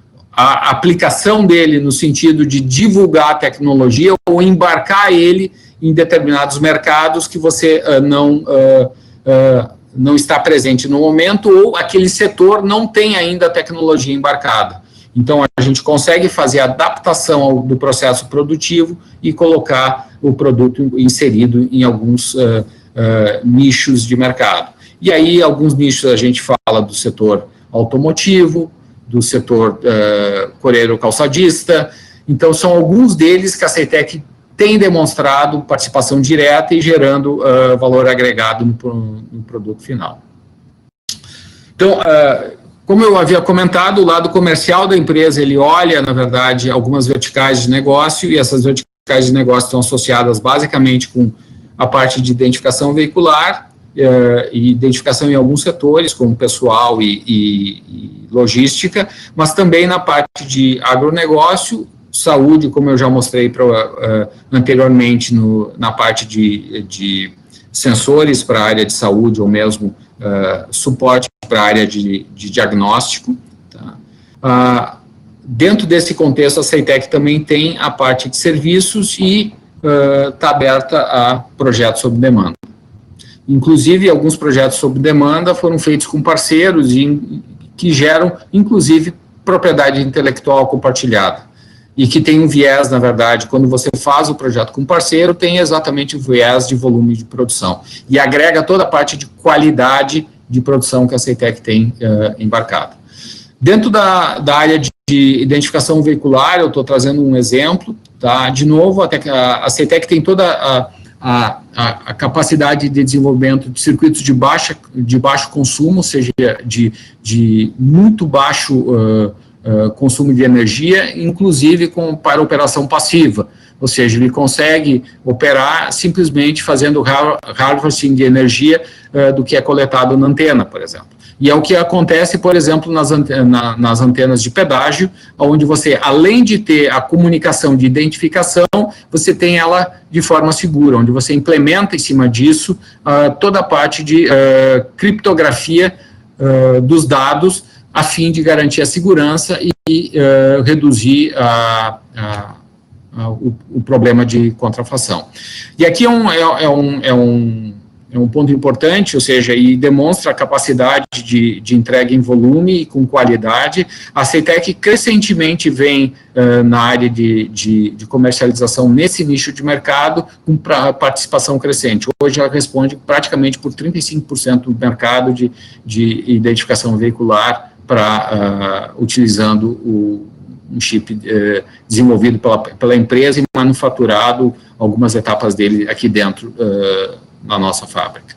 a aplicação dele no sentido de divulgar a tecnologia ou embarcar ele em determinados mercados que você uh, não, uh, uh, não está presente no momento, ou aquele setor não tem ainda a tecnologia embarcada. Então, a gente consegue fazer a adaptação ao, do processo produtivo e colocar o produto inserido em alguns uh, uh, nichos de mercado. E aí, alguns nichos a gente fala do setor automotivo, do setor uh, coreiro-calçadista. Então, são alguns deles que a CETEC tem demonstrado participação direta e gerando uh, valor agregado no, no produto final. Então, uh, como eu havia comentado, o lado comercial da empresa, ele olha, na verdade, algumas verticais de negócio, e essas verticais de negócio estão associadas basicamente com a parte de identificação veicular, Uh, e identificação em alguns setores, como pessoal e, e, e logística, mas também na parte de agronegócio, saúde, como eu já mostrei pra, uh, anteriormente, no, na parte de, de sensores para a área de saúde, ou mesmo uh, suporte para a área de, de diagnóstico. Tá? Uh, dentro desse contexto, a CETEC também tem a parte de serviços e está uh, aberta a projetos sob demanda. Inclusive, alguns projetos sob demanda foram feitos com parceiros e, que geram, inclusive, propriedade intelectual compartilhada. E que tem um viés, na verdade, quando você faz o projeto com parceiro, tem exatamente o viés de volume de produção. E agrega toda a parte de qualidade de produção que a CETEC tem uh, embarcada. Dentro da, da área de identificação veicular, eu estou trazendo um exemplo, tá? De novo, a, a CETEC tem toda a A, a, a capacidade de desenvolvimento de circuitos de, baixa, de baixo consumo, ou seja, de, de muito baixo uh, uh, consumo de energia, inclusive com, para operação passiva, ou seja, ele consegue operar simplesmente fazendo har harvesting de energia uh, do que é coletado na antena, por exemplo. E é o que acontece, por exemplo, nas antenas, na, nas antenas de pedágio, onde você, além de ter a comunicação de identificação, você tem ela de forma segura, onde você implementa em cima disso uh, toda a parte de uh, criptografia uh, dos dados, a fim de garantir a segurança e uh, reduzir a, a, a, o, o problema de contrafação. E aqui é um... É, é um, é um É um ponto importante, ou seja, e demonstra a capacidade de, de entrega em volume e com qualidade. A CETEC crescentemente vem uh, na área de, de, de comercialização nesse nicho de mercado, com pra, participação crescente. Hoje ela responde praticamente por trinta e cinco por cento do mercado de, de identificação veicular, pra, uh, utilizando o, um chip uh, desenvolvido pela, pela empresa e manufaturado, algumas etapas dele aqui dentro, uh, na nossa fábrica.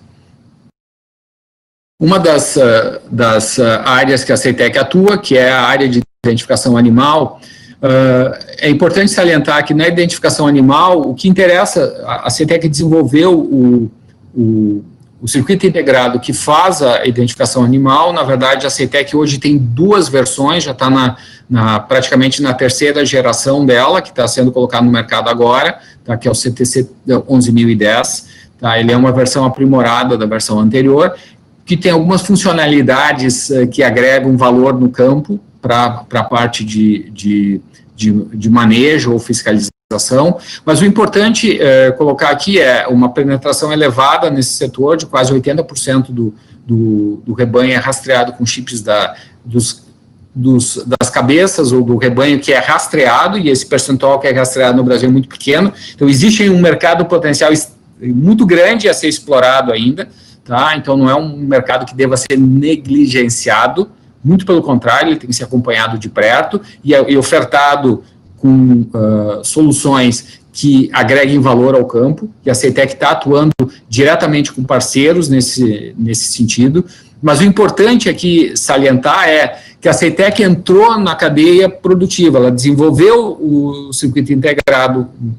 Uma das, uh, das uh, áreas que a CETEC atua, que é a área de identificação animal, uh, é importante salientar que na identificação animal, o que interessa, a, a CETEC desenvolveu o, o, o circuito integrado que faz a identificação animal. Na verdade, a CETEC hoje tem duas versões, já está na, na, praticamente na terceira geração dela, que está sendo colocado no mercado agora, tá, que é o C T C onze mil e dez. Tá, ele é uma versão aprimorada da versão anterior, que tem algumas funcionalidades uh, que agregam valor no campo para a parte de, de, de, de manejo ou fiscalização, mas o importante uh, colocar aqui é uma penetração elevada nesse setor, de quase oitenta por cento do, do, do rebanho é rastreado com chips da, dos, dos, das cabeças ou do rebanho que é rastreado, e esse percentual que é rastreado no Brasil é muito pequeno. Então existe um mercado potencial muito grande a ser explorado ainda, tá? Então não é um mercado que deva ser negligenciado, muito pelo contrário, ele tem que ser acompanhado de perto e, e ofertado com uh, soluções que agreguem valor ao campo, e a CETEC está atuando diretamente com parceiros nesse, nesse sentido, mas o importante aqui salientar é que a CETEC entrou na cadeia produtiva, ela desenvolveu o circuito integrado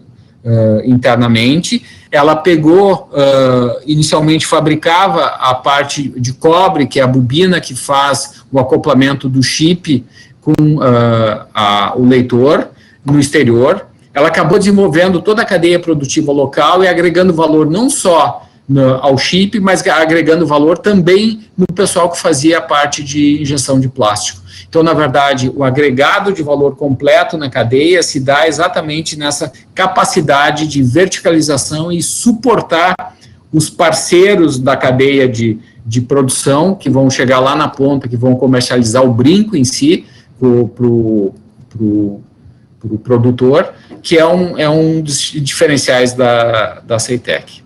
uh, internamente. Ela pegou, uh, inicialmente fabricava a parte de cobre, que é a bobina que faz o acoplamento do chip com uh, a, o leitor no exterior. Ela acabou desenvolvendo toda a cadeia produtiva local e agregando valor não só no, ao chip, mas agregando valor também no pessoal que fazia a parte de injeção de plástico. Então, na verdade, o agregado de valor completo na cadeia se dá exatamente nessa capacidade de verticalização e suportar os parceiros da cadeia de, de produção, que vão chegar lá na ponta, que vão comercializar o brinco em si, para o pro, pro, pro produtor, que é um, é um dos diferenciais da, da Ceitec.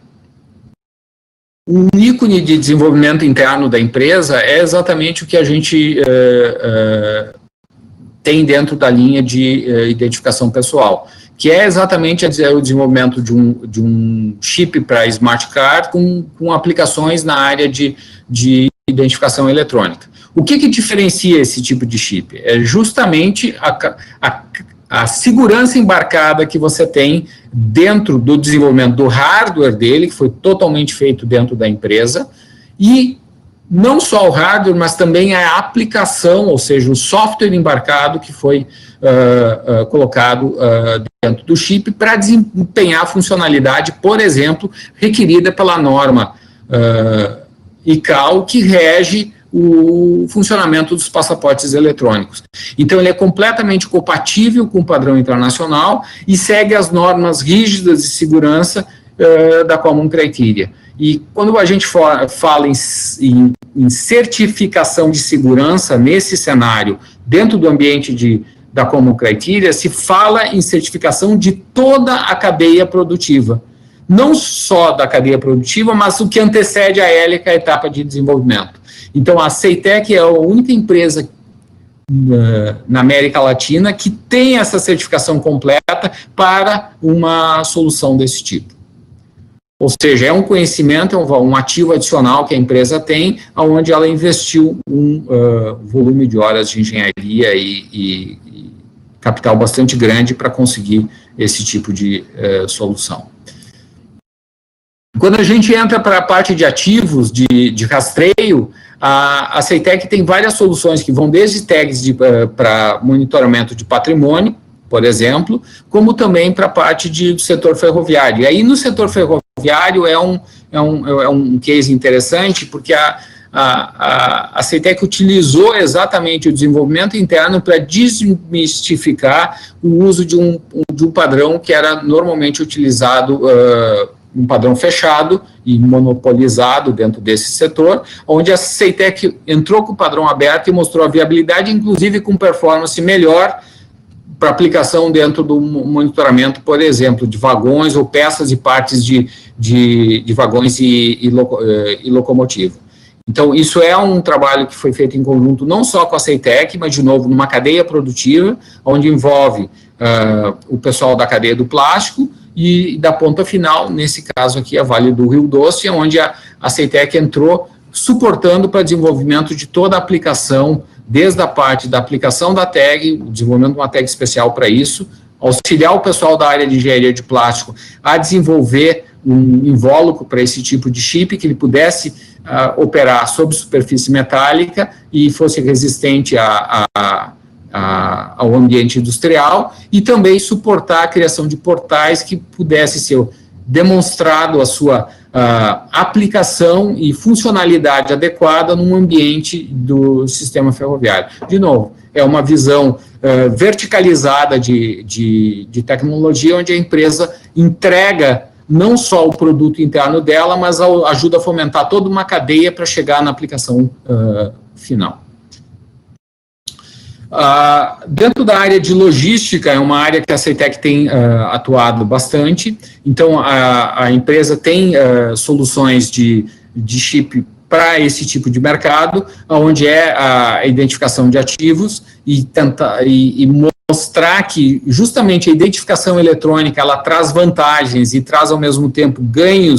Um ícone de desenvolvimento interno da empresa é exatamente o que a gente uh, uh, tem dentro da linha de uh, identificação pessoal, que é exatamente o desenvolvimento de um, de um chip para smart card com, com aplicações na área de, de identificação eletrônica. O que, que diferencia esse tipo de chip? É justamente a, a a segurança embarcada que você tem dentro do desenvolvimento do hardware dele, que foi totalmente feito dentro da empresa, e não só o hardware, mas também a aplicação, ou seja, o software embarcado que foi uh, uh, colocado uh, dentro do chip para desempenhar a funcionalidade, por exemplo, requerida pela norma uh, I C A O, que rege o funcionamento dos passaportes eletrônicos. Então, ele é completamente compatível com o padrão internacional e segue as normas rígidas de segurança uh, da Common Criteria. E quando a gente for, fala em, em, em certificação de segurança nesse cenário, dentro do ambiente de, da Common Criteria, se fala em certificação de toda a cadeia produtiva. Não só da cadeia produtiva, mas o que antecede a ela, que é a etapa de desenvolvimento. Então, a Ceitec é a única empresa uh, na América Latina que tem essa certificação completa para uma solução desse tipo. Ou seja, é um conhecimento, é um, um ativo adicional que a empresa tem, onde ela investiu um uh, volume de horas de engenharia e, e, e capital bastante grande para conseguir esse tipo de uh, solução. Quando a gente entra para a parte de ativos, de, de rastreio, a, a Ceitec tem várias soluções que vão desde tags uh, para monitoramento de patrimônio, por exemplo, como também para a parte de, do setor ferroviário. E aí, no setor ferroviário, é um, é um, é um case interessante, porque a, a, a, a Ceitec utilizou exatamente o desenvolvimento interno para desmistificar o uso de um, de um padrão que era normalmente utilizado, uh, um padrão fechado e monopolizado dentro desse setor, onde a Ceitec entrou com o padrão aberto e mostrou a viabilidade, inclusive com performance melhor para aplicação dentro do monitoramento, por exemplo, de vagões ou peças e partes de, de, de vagões e, e, loco, e locomotiva. Então, isso é um trabalho que foi feito em conjunto não só com a Ceitec, mas, de novo, numa cadeia produtiva, onde envolve uh, o pessoal da cadeia do plástico e da ponta final, nesse caso aqui, a Vale do Rio Doce, onde a, a Ceitec entrou suportando para desenvolvimento de toda a aplicação, desde a parte da aplicação da tag, o desenvolvimento de uma tag especial para isso, auxiliar o pessoal da área de engenharia de plástico a desenvolver um invólucro para esse tipo de chip, que ele pudesse uh, operar sob superfície metálica e fosse resistente a, a, a, ao ambiente industrial, e também suportar a criação de portais que pudesse ser demonstrado a sua uh, aplicação e funcionalidade adequada num ambiente do sistema ferroviário. De novo, é uma visão uh, verticalizada de, de, de tecnologia, onde a empresa entrega não só o produto interno dela, mas ajuda a fomentar toda uma cadeia para chegar na aplicação uh, final. Uh, dentro da área de logística, é uma área que a Ceitec tem uh, atuado bastante. Então, a, a empresa tem uh, soluções de, de chip para esse tipo de mercado, onde é a identificação de ativos e, tenta, e, e mostrar que justamente a identificação eletrônica ela traz vantagens e traz ao mesmo tempo ganhos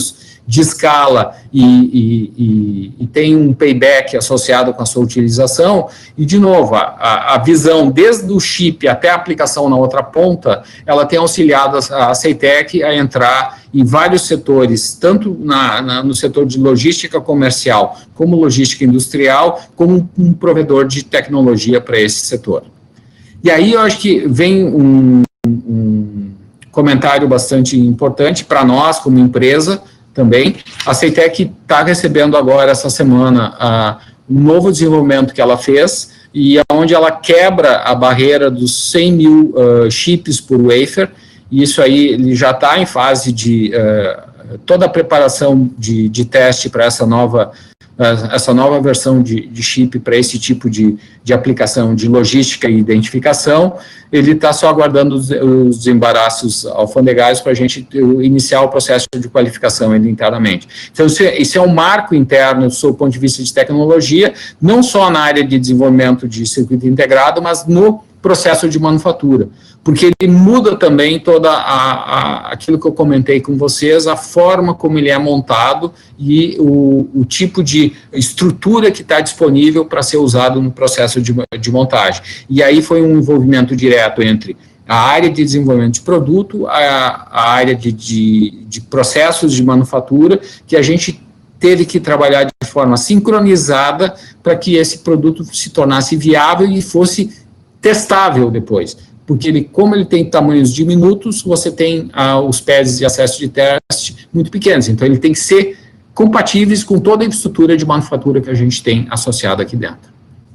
de escala e, e, e, e tem um payback associado com a sua utilização. E, de novo, a, a visão desde o chip até a aplicação na outra ponta, ela tem auxiliado a, a CEITEC a entrar em vários setores, tanto na, na, no setor de logística comercial, como logística industrial, como um, um provedor de tecnologia para esse setor. E aí eu acho que vem um, um comentário bastante importante para nós, como empresa, também. A CEITEC está recebendo agora, essa semana, uh, um novo desenvolvimento que ela fez, e onde ela quebra a barreira dos cem mil uh, chips por wafer, e isso aí ele já está em fase de uh, toda a preparação de, de teste para essa nova, uh, essa nova versão de, de chip para esse tipo de, de aplicação de logística e identificação. Ele está só aguardando os, os embaraços alfandegários para a gente iniciar o processo de qualificação ainda internamente. Então, isso é, isso é um marco interno do seu ponto de vista de tecnologia, não só na área de desenvolvimento de circuito integrado, mas no processo de manufatura, porque ele muda também toda a, a, aquilo que eu comentei com vocês, a forma como ele é montado e o, o tipo de estrutura que está disponível para ser usado no processo de, de montagem. E aí foi um envolvimento direto entre a área de desenvolvimento de produto, a, a área de, de, de processos de manufatura, que a gente teve que trabalhar de forma sincronizada para que esse produto se tornasse viável e fosse testável depois, porque ele, como ele tem tamanhos diminutos, você tem ah, os pads de acesso de teste muito pequenos, então ele tem que ser compatíveis com toda a infraestrutura de manufatura que a gente tem associada aqui dentro.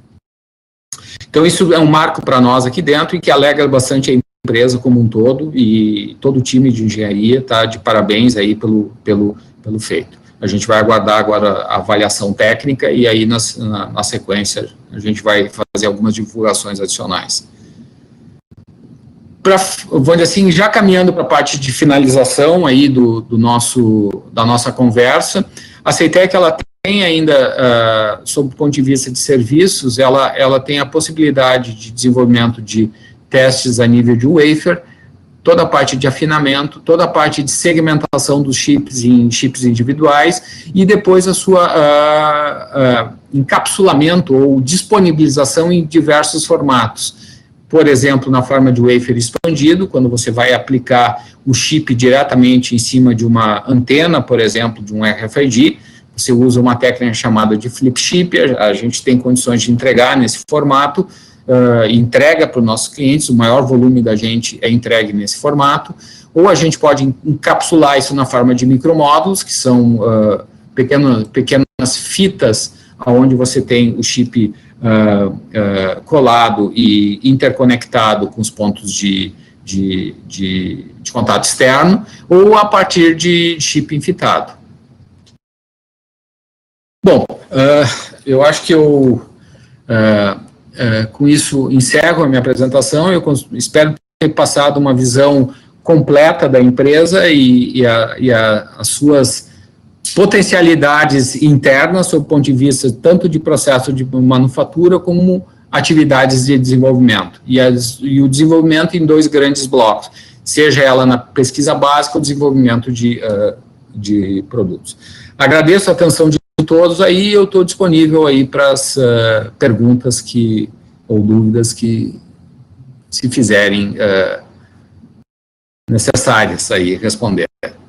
Então isso é um marco para nós aqui dentro e que alegra bastante a empresa como um todo, e todo o time de engenharia está de parabéns aí pelo, pelo, pelo feito. A gente vai aguardar agora a avaliação técnica e aí na, na, na sequência a gente vai fazer algumas divulgações adicionais. Pra, vamos dizer assim, já caminhando para a parte de finalização aí do, do nosso, da nossa conversa, a CEITEC, ela tem ainda, uh, sob o ponto de vista de serviços, ela, ela tem a possibilidade de desenvolvimento de testes a nível de wafer, toda a parte de afinamento, toda a parte de segmentação dos chips em chips individuais e depois a sua uh, uh, encapsulamento ou disponibilização em diversos formatos. Por exemplo, na forma de wafer expandido, quando você vai aplicar o chip diretamente em cima de uma antena, por exemplo, de um R F I D, você usa uma técnica chamada de flip chip, a gente tem condições de entregar nesse formato, Uh, entrega para os nossos clientes, o maior volume da gente é entregue nesse formato, ou a gente pode encapsular isso na forma de micromódulos, que são uh, pequeno, pequenas fitas, onde você tem o chip uh, uh, colado e interconectado com os pontos de, de, de, de contato externo, ou a partir de chip enfitado. Bom, uh, eu acho que eu... Uh, Uh, com isso, encerro a minha apresentação. Eu espero ter passado uma visão completa da empresa e, e, a, e a, as suas potencialidades internas, sob o ponto de vista tanto de processo de manufatura como atividades de desenvolvimento. E, as, e o desenvolvimento em dois grandes blocos, seja ela na pesquisa básica ou desenvolvimento de, uh, de produtos. Agradeço a atenção de todos aí, eu estou disponível aí para as uh, perguntas que, ou dúvidas que se fizerem uh, necessárias aí responder.